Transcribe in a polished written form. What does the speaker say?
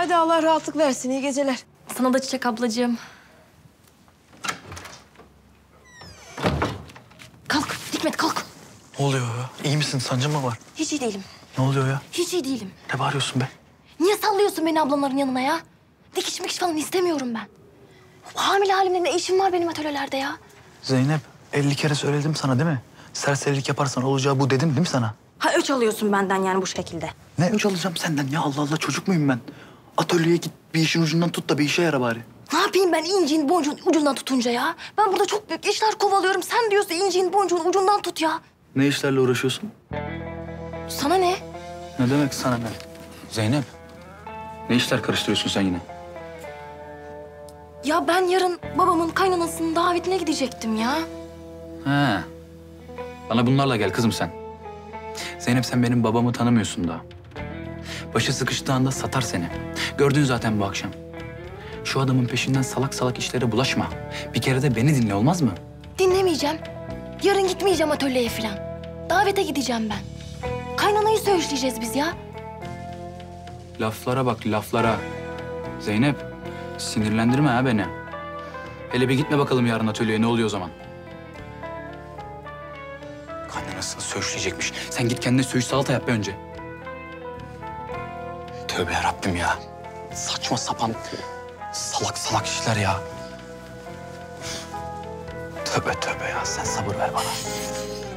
Hadi Allah rahatlık versin. İyi geceler. Sana da Çiçek ablacığım. Kalk Hikmet kalk. Ne oluyor ya? İyi misin? Sancın mı var? Hiç iyi değilim. Ne oluyor ya? Hiç iyi değilim. Ne bağırıyorsun be? Niye sallıyorsun beni ablamların yanına ya? Dikiş mikiş falan istemiyorum ben. Hamile halimle ne işim var benim atölyelerde ya? Zeynep, 50 kere söyledim sana değil mi? Serserilik yaparsan olacağı bu dedim değil mi sana? Ha öç alıyorsun benden yani bu şekilde. Ne öç alacağım senden ya? Allah Allah, çocuk muyum ben? Atölyeye git, bir işin ucundan tut da bir işe yara bari. Ne yapayım ben inciğin boncuğun ucundan tutunca ya? Ben burada çok büyük işler kovalıyorum. Sen diyorsun inciğin boncuğun ucundan tut ya. Ne işlerle uğraşıyorsun? Sana ne? Ne demek sana ne? Zeynep, ne işler karıştırıyorsun sen yine? Ya ben yarın babamın kaynanasının davetine gidecektim ya. He. Bana bunlarla gel kızım sen. Zeynep sen benim babamı tanımıyorsun daha. Başı sıkıştığı anda satar seni. Gördün zaten bu akşam. Şu adamın peşinden salak salak işlere bulaşma. Bir kere de beni dinle olmaz mı? Dinlemeyeceğim. Yarın gitmeyeceğim atölyeye falan. Davete gideceğim ben. Kaynanayı söğüşleyeceğiz biz ya. Laflara bak laflara. Zeynep sinirlendirme ha beni. Hele bir gitme bakalım yarın atölyeye ne oluyor o zaman. Kaynanasını söğüşleyecekmiş. Sen git kendine söğüş salata yap be önce. Tövbe yarabbim ya. Saçma sapan salak salak işler ya. Tövbe tövbe ya, sen sabır ver bana.